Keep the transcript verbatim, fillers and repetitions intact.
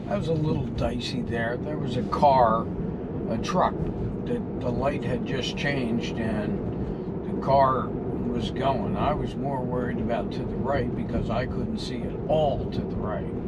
I was a little dicey there. There was a car, a truck, that the light had just changed and the car was going. I was more worried about to the right because I couldn't see at all to the right.